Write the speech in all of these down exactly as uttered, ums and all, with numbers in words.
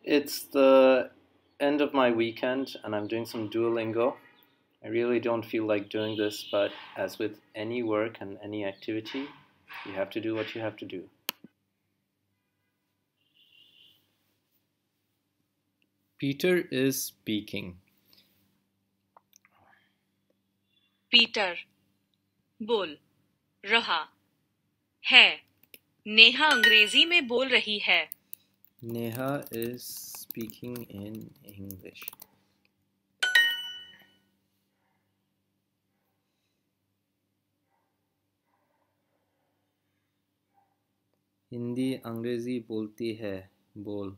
It's the end of my weekend and I'm doing some Duolingo. I really don't feel like doing this, but as with any work and any activity, you have to do what you have to do. Peter is speaking. Peter बोल रहा है. नेहा अंग्रेजी में बोल रही है. Neha is speaking in English. Hindi अंग्रेजी बोलती है. बोल.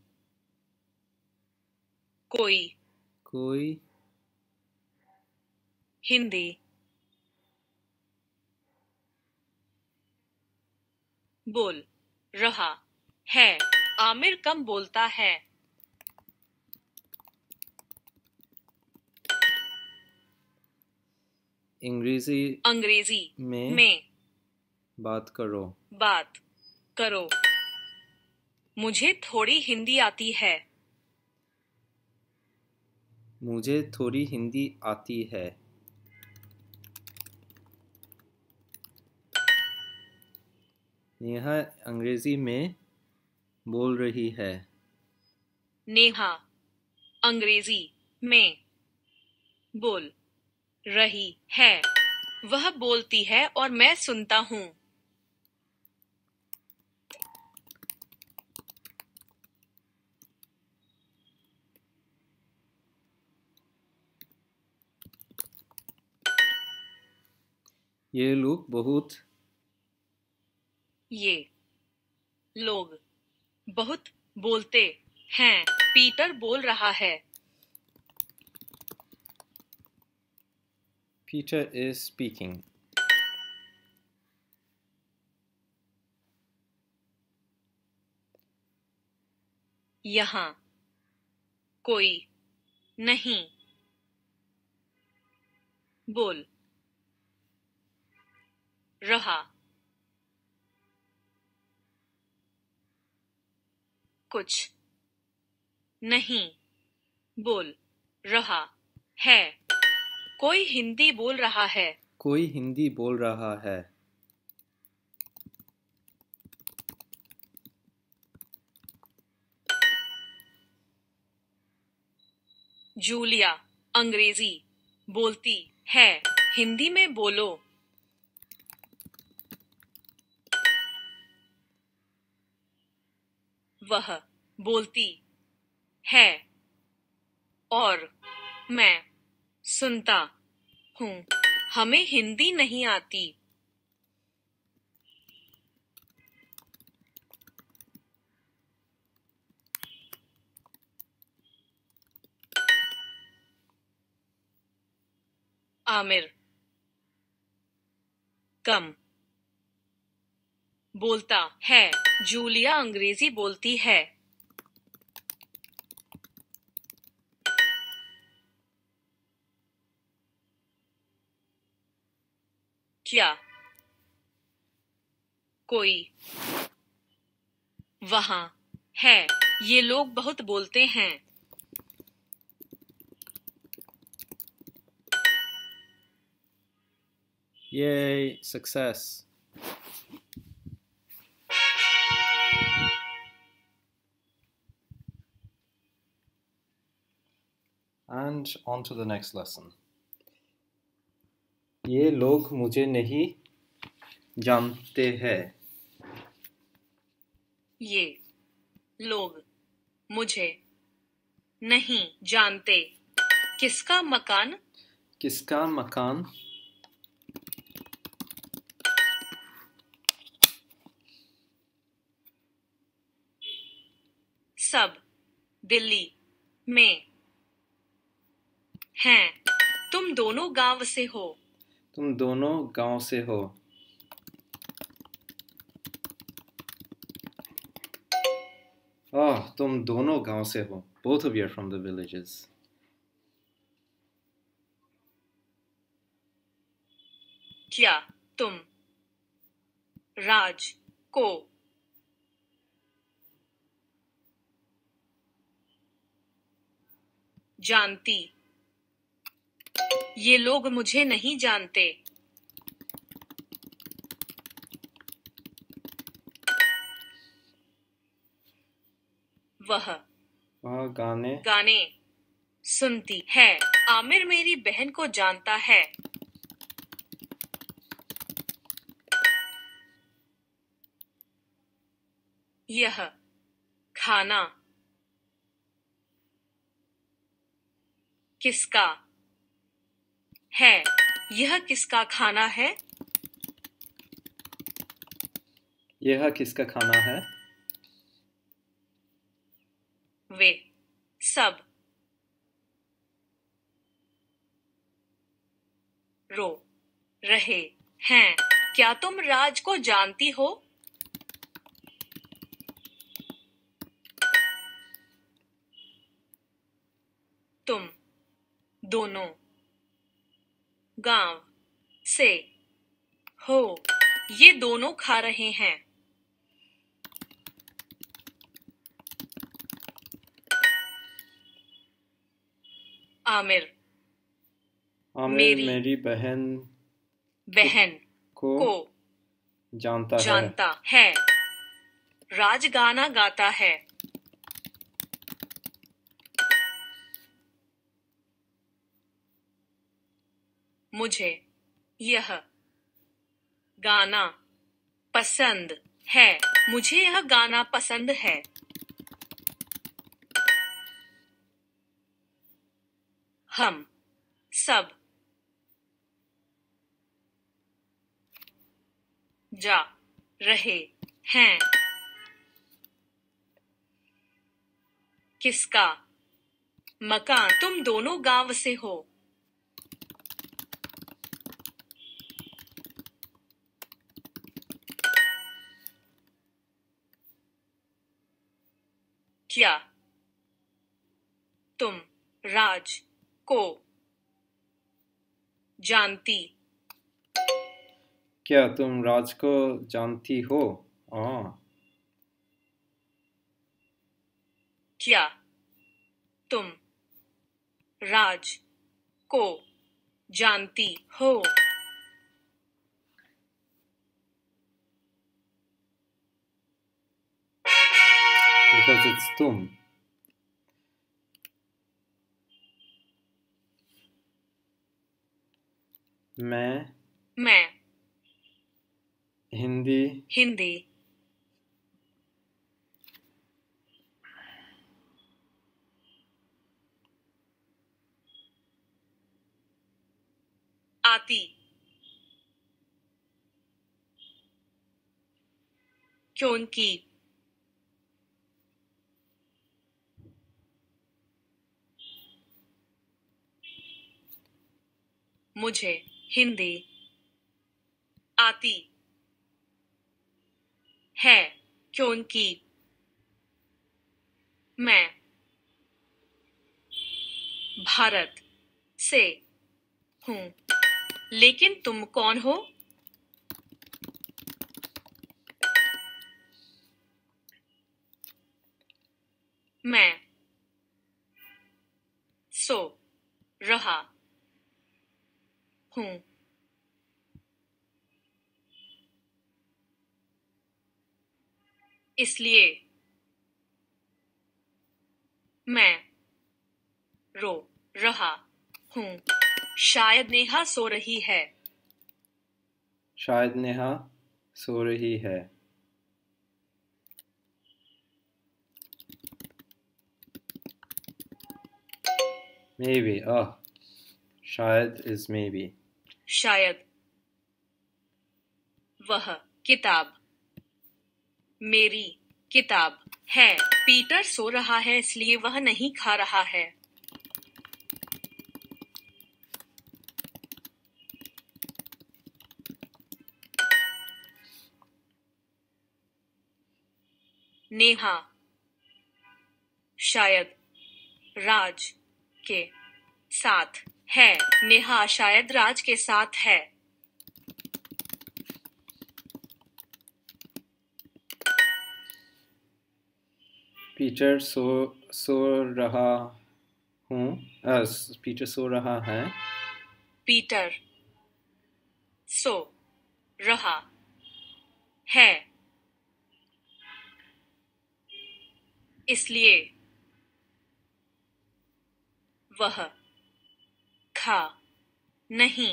कोई कोई हिंदी बोल रहा है. आमिर कम बोलता है. अंग्रेजी अंग्रेजी में, में बात करो. बात करो. मुझे थोड़ी हिंदी आती है. मुझे थोड़ी हिंदी आती है. नेहा अंग्रेजी में बोल रही है. नेहा अंग्रेजी में बोल रही है. वह बोलती है और मैं सुनता हूँ. ये लोग बहुत ये लोग बहुत बोलते हैं. पीटर बोल रहा है. Peter is speaking. यहाँ कोई नहीं बोल रहा. कुछ नहीं बोल रहा है. कोई हिंदी बोल रहा है. कोई हिंदी बोल रहा है. जूलिया अंग्रेजी बोलती है. हिंदी में बोलो. वह बोलती है और मैं सुनता हूँ. हमें हिंदी नहीं आती. आमिर कम बोलता है. जूलिया अंग्रेजी बोलती है. क्या कोई वहाँ है. ये लोग बहुत बोलते हैं. Yay, success. And on to the next lesson. ये लोग मुझे नहीं जानते हैं. ये लोग मुझे नहीं जानते. किसका मकान? किसका मकान? सब दिल्ली में हैं. तुम दोनों गांव से हो. तुम दोनों गांव से हो. Oh, तुम दोनों गांव से हो. Both of you are from the villages. क्या तुम राज को जानती, ये लोग मुझे नहीं जानते। वह वह गाने गाने सुनती है। आमिर मेरी बहन को जानता है। यह खाना किसका है? यह किसका खाना है? यह किसका खाना है? वे सब रो रहे हैं। क्या तुम राज को जानती हो? तुम दोनों गांव से हो। ये दोनों खा रहे हैं। आमिर आमिर मेरी मेरी बहन बहन को को जानता है। जानता है। राज गाना गाता है। मुझे यह गाना पसंद है। मुझे यह गाना पसंद है। हम सब जा रहे हैं। किसका मकान? तुम दोनों गांव से हो। क्या तुम राज को जानती? क्या तुम राज को जानती हो? आ, क्या तुम राज को जानती हो? because it's तुम. मैं मैं हिंदी हिंदी आती क्योंकि मुझे हिंदी आती है। क्योंकि मैं भारत से हूँ। लेकिन तुम कौन हो? मैं सो रहा हूँ। इसलिए मैं रो रहा हूँ। शायद नेहा सो रही है। शायद नेहा सो रही है। maybe oh शायद is maybe. शायद वह किताब मेरी किताब है। पीटर सो रहा है इसलिए वह नहीं खा रहा है। नेहा शायद राज के साथ है। नेहा शायद राज के साथ है। पीटर सो सो रहा हूँ। अ, पीटर सो रहा है। पीटर सो रहा है इसलिए वह खा नहीं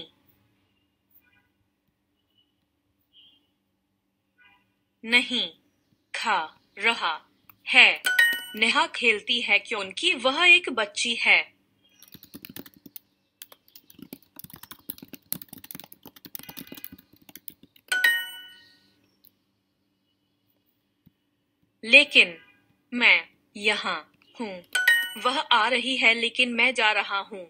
नहीं खा रहा है। नेहा खेलती है क्योंकि वह एक बच्ची है। लेकिन मैं यहाँ हूँ। वह आ रही है लेकिन मैं जा रहा हूँ।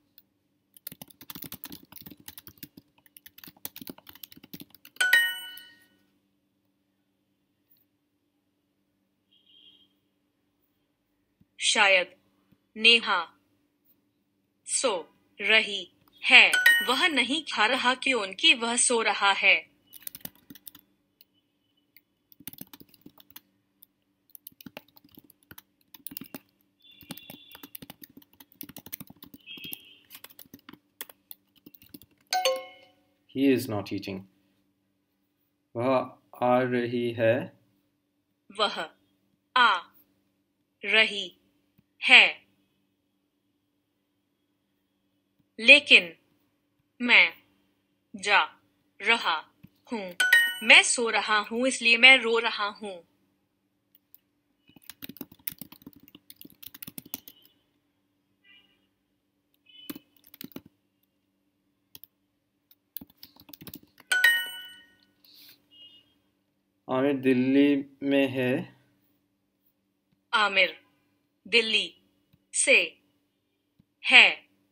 शायद नेहा सो रही है। वह नहीं खा रहा क्योंकि वह सो रहा है। He is not eating. वह आ रही है। वह आ रही है लेकिन मैं जा रहा हूँ। मैं सो रहा हूँ इसलिए मैं रो रहा हूँ। आमिर दिल्ली में है। आमिर दिल्ली से है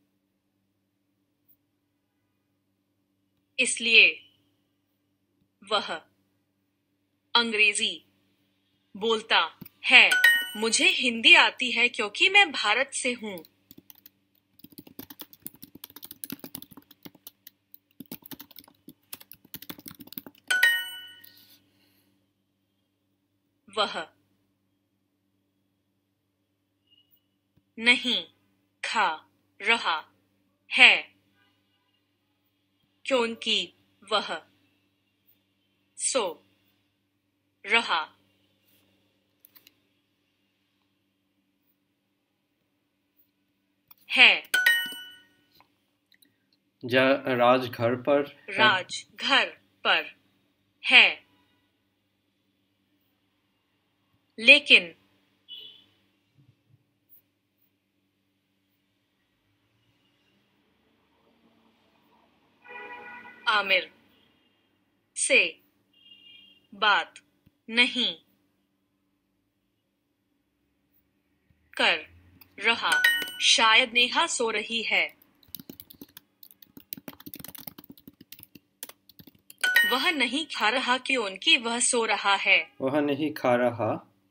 इसलिए वह अंग्रेजी बोलता है। मुझे हिंदी आती है क्योंकि मैं भारत से हूँ। वह नहीं खा रहा है क्योंकि वह सो रहा है। जा राज घर पर है। राज घर पर है लेकिन आमिर से बात नहीं कर रहा। शायद नेहा सो रही है। वह नहीं खा रहा क्योंकि वह सो रहा है। वह नहीं खा रहा।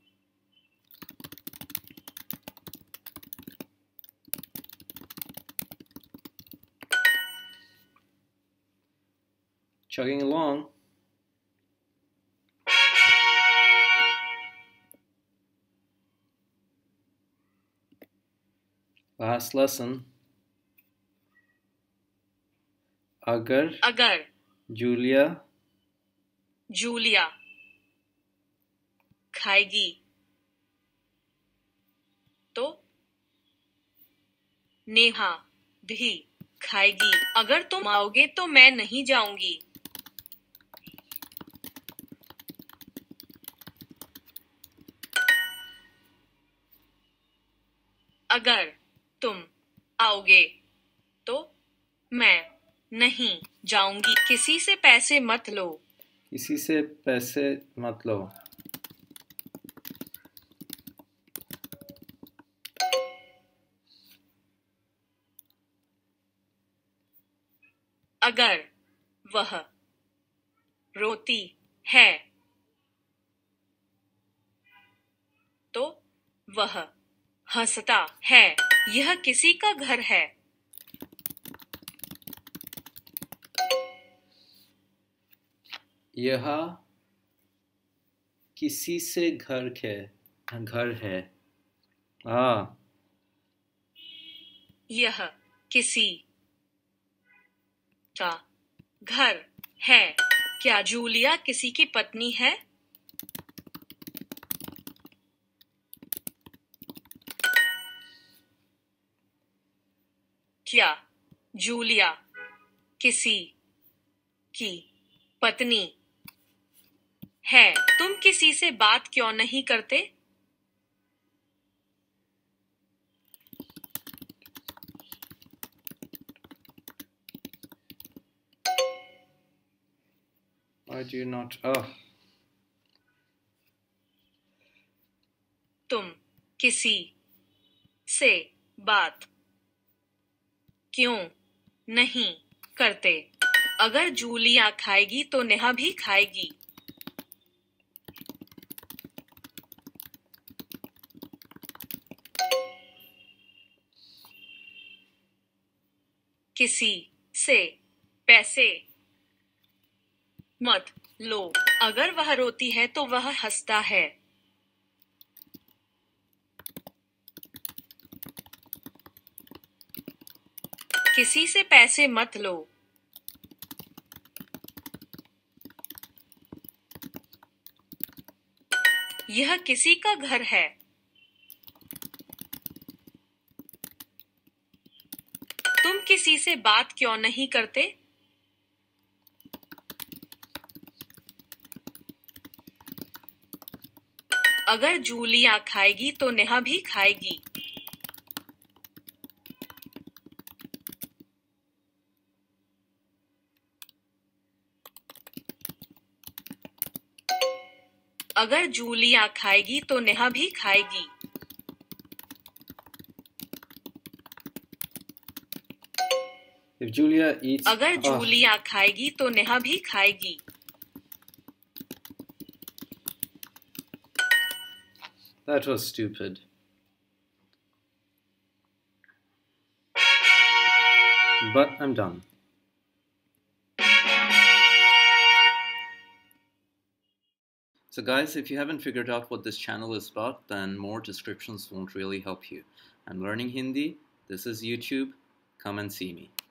Chugging along. Last lesson. अगर अगर जूलिया जूलिया खाएगी तो नेहा भी खाएगी। अगर तुम आओगे तो मैं नहीं जाऊंगी। अगर तुम आओगे तो मैं नहीं जाऊंगी। किसी से पैसे मत लो। किसी से पैसे मत लो। अगर वह रोती है तो वह हंसता है। यह किसी का घर है। यह किसी से घर है घर है। हाँ यह किसी का घर है। क्या जूलिया किसी की पत्नी है? क्या जूलिया किसी की पत्नी है? तुम किसी से बात क्यों नहीं करते? Why do you not? Oh. तुम किसी से बात क्यों नहीं करते? अगर जूलिया खाएगी तो नेहा भी खाएगी। किसी से पैसे मत लो। अगर वह रोती है तो वह हंसता है। किसी से पैसे मत लो। यह किसी का घर है। तुम किसी से बात क्यों नहीं करते? अगर जूलिया खाएगी तो नेहा भी खाएगी। अगर जूलिया खाएगी तो नेहा भी खाएगी। If Julia eats, अगर oh, जूलिया खाएगी तो नेहा भी खाएगी। that was stupid. But I'm done. So guys, if you haven't figured out what this channel is about, then more descriptions won't really help you. I'm learning Hindi. This is YouTube. Come and see me.